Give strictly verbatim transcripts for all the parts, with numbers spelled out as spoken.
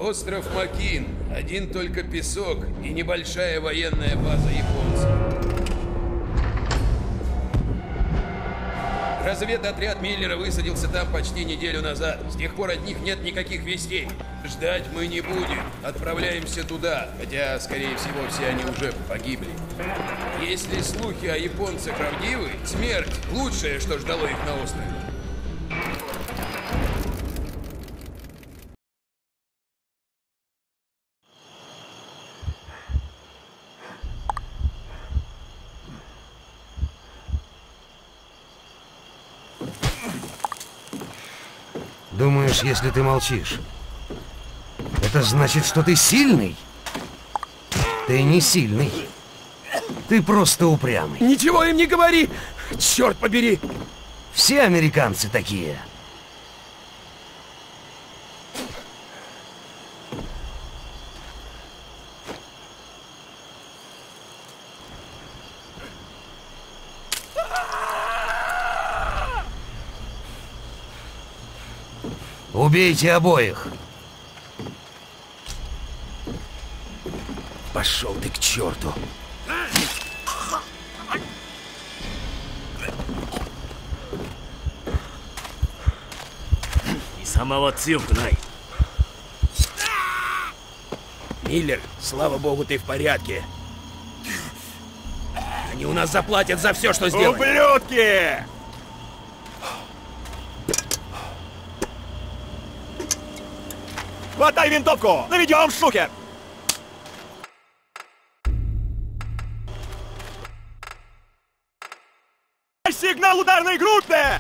Остров Макин. Один только песок и небольшая военная база японцев. Разведотряд Миллера высадился там почти неделю назад. С тех пор от них нет никаких вестей. Ждать мы не будем. Отправляемся туда, хотя, скорее всего, все они уже погибли. Если слухи о японцах правдивы, смерть – лучшее, что ждало их на острове. Думаешь, если ты молчишь, это значит, что ты сильный? Ты не сильный. Ты просто упрямый. Ничего им не говори! Черт побери! Все американцы такие. Убейте обоих. Пошел ты к черту. Миллер, слава богу, ты в порядке. Они у нас заплатят за все, что сделали. Ублюдки! Хватай винтовку! Наведем шухер! Сигнал ударной группе!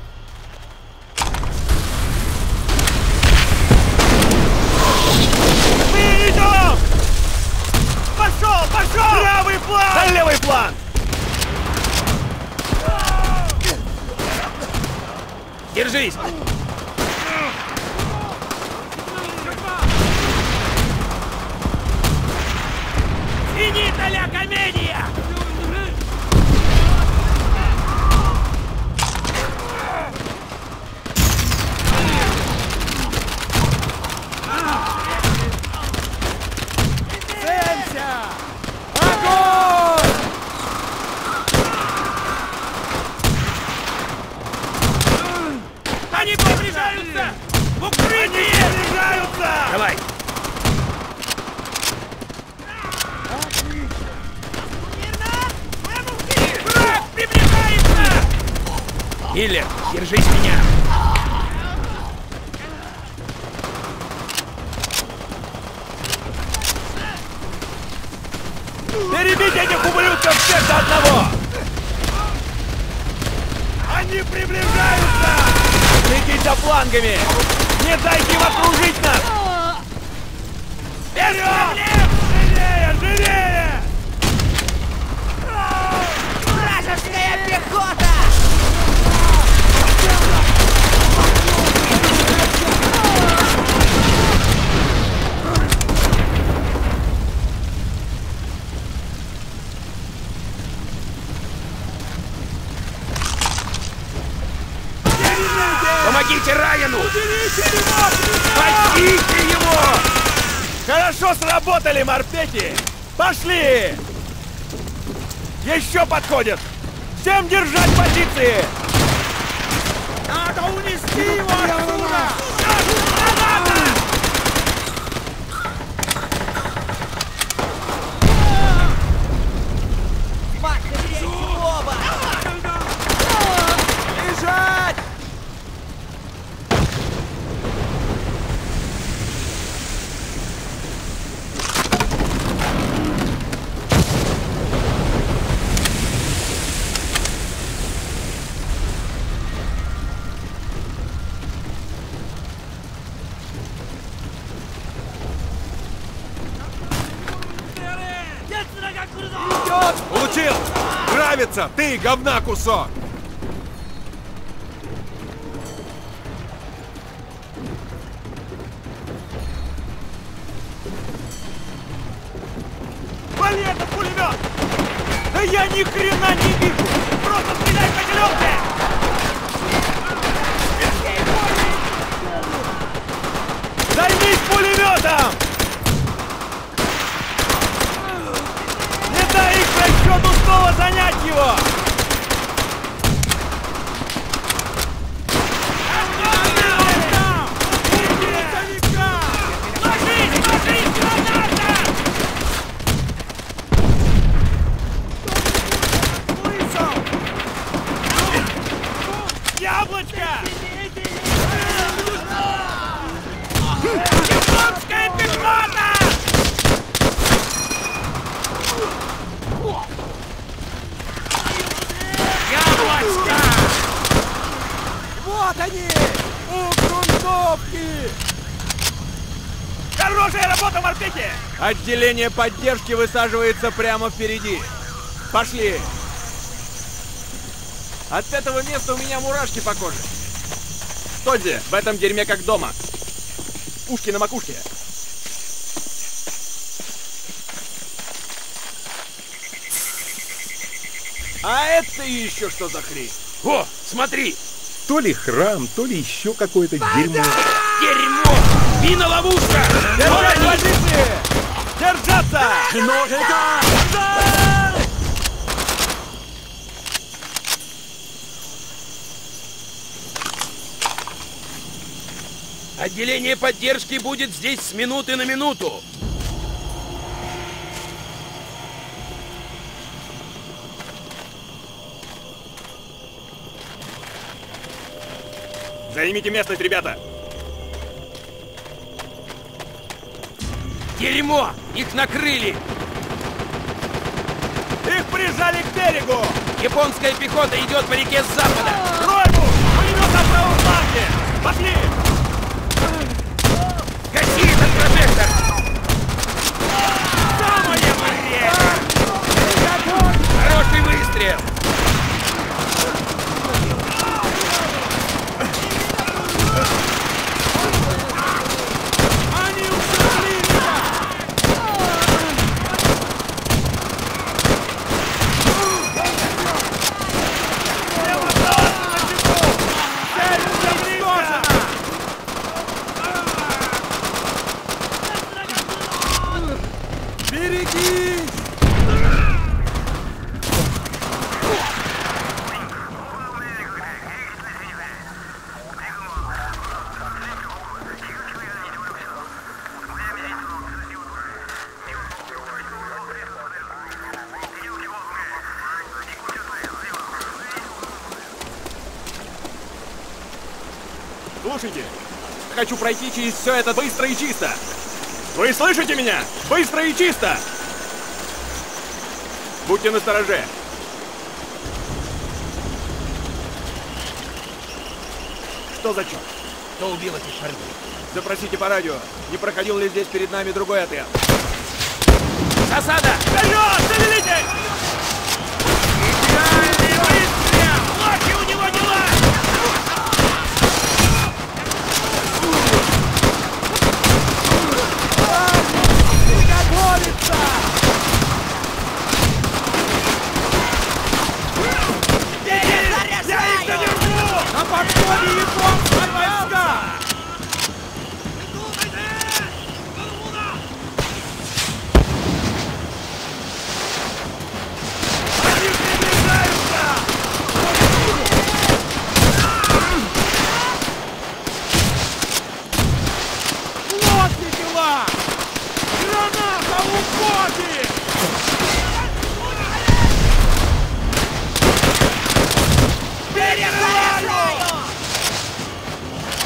Мы идем! Пошел, пошел! Правый план! На левый план! Держись! Finita la commedia! Они приближаются! В укрытие! Приближаются! Давай! Враг приближается! Миллер, держись меня! Перебить этих ублюдков всех до одного! Они приближаются! Следи за флангами! Не дайте им окружить нас! Вперед! Живее, живее! Вражеская пехота! Помогите Райану! Уберите его! Спасите его! Хорошо сработали, морпехи! Пошли! Еще подходят! Всем держать позиции! Надо унести его отсюда! Граната! Махните оба! Бежать! Получил! Нравится! Ты, говна кусок! Вали этот пулемет! Да я ни хрена не вижу! Просто стреляй по зеленке! Займись пулеметом! Яблочко! Японская пехота! Яблочко! Вот они! У грунтовки! Хорошая работа, морпехи! Отделение поддержки высаживается прямо впереди. Пошли! От этого места у меня мурашки по коже. Тодзи, в этом дерьме как дома. Ушки на макушке. А это еще что за хрень? О, смотри! То ли храм, то ли еще какое-то дерьмо. Дерьмо! Мина-ловушка! Держать позиции! Держаться! Отделение поддержки будет здесь с минуты на минуту. Займите местность, ребята! Дерьмо! Их накрыли! Их прижали к берегу! Японская пехота идет по реке с запада! Тройку! Пулемет на правом фланге! Пошли! Гаси этот прожектор! Самое время! Хороший выстрел! Они ушли! Берегись! Слушайте, хочу пройти через все это быстро и чисто. Вы слышите меня? Быстро и чисто! Будьте настороже. Что за черт? Кто убил этих парней? Запросите по радио, не проходил ли здесь перед нами другой отряд. Засада! Вперед! Завелите! Идеальный выстрел! Локи у него дела! Приготовиться! Заряжаю! На подходе японские войска! Они приближаются! Вот и дела! Граната уходит! Заряжаю!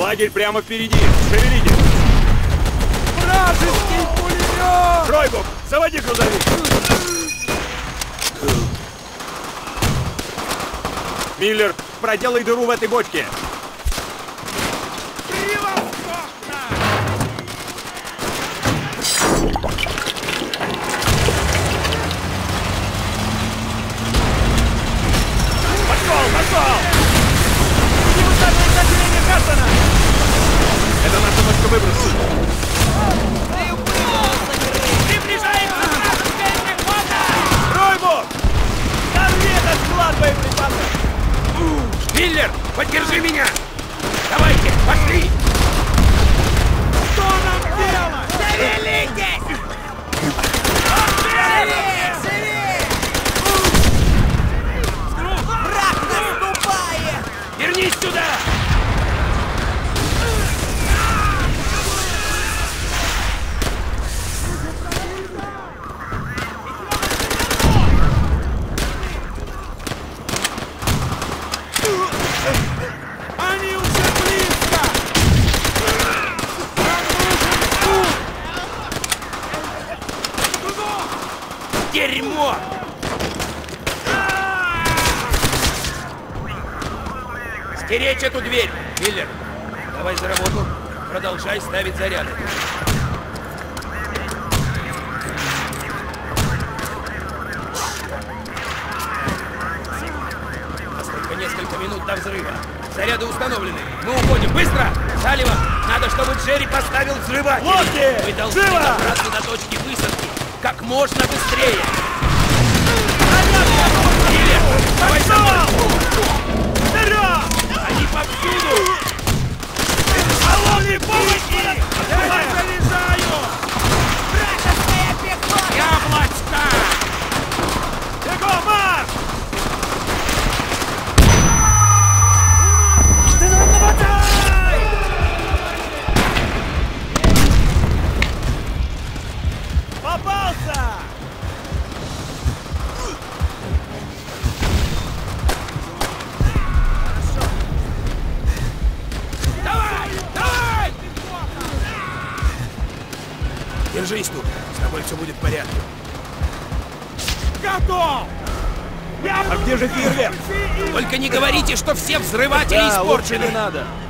Лагерь прямо впереди. Шевелитесь. Вражеский пулемет! Шойгу, заводи грузовик. Миллер, проделай дыру в этой бочке. Пошел, пошел! Не высаживай отделение Хаттона! Это наша точка выброса. Приближается вражеская пехота! Ройбу! Дорви этот склад боеприпасов! Миллер, поддержи меня! Давайте, пошли! Что нам делать? Шевелитесь! Живее, живее! Враг наступает! Вернись сюда! Они уже близко! Дерьмо! Стеречь эту дверь! Миллер, давай за работу. Продолжай ставить заряды. Нас только несколько минут до взрыва. Заряды установлены. Мы уходим. Быстро! Салливан, надо, чтобы Джерри поставил взрыватель. Лодки! Мы должны Живо! добраться до точки высадки. Как можно быстрее. Миллер, давай за мной! Вперед! Они повсюду! Колонны помощи! Давай заряжаю! Вражеская пехота! Яблочко! Бегом, марш! Попался! Давай! Давай! Держись тут. С тобой все будет в порядке. Готов! А где же фейерверк? Только не говорите, что все взрыватели Да, лучше испорчены. не надо.